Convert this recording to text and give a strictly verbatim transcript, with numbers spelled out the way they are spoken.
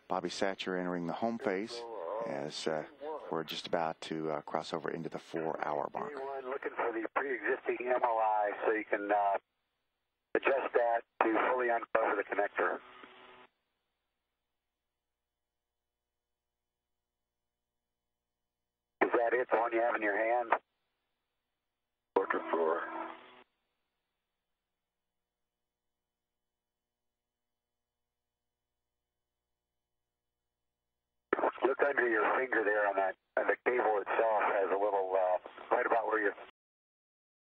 Bobby Satcher entering the home phase as uh, we're just about to uh, cross over into the four-hour mark. Looking for the pre-existing M O I so you can uh, adjust that to fully uncover the connector. Is that it, the one you have in your hand? Looking for. Look under your finger there on that, and the cable itself has a little, uh, right about where your